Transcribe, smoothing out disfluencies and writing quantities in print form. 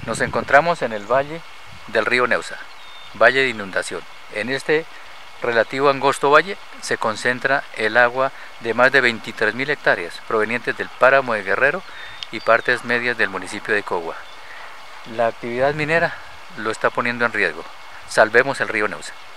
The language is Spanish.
Nos encontramos en el valle del río Neusa, valle de inundación. En este relativo angosto valle se concentra el agua de más de 23.000 hectáreas provenientes del páramo de Guerrero y partes medias del municipio de Cogua. La actividad minera lo está poniendo en riesgo. Salvemos el río Neusa.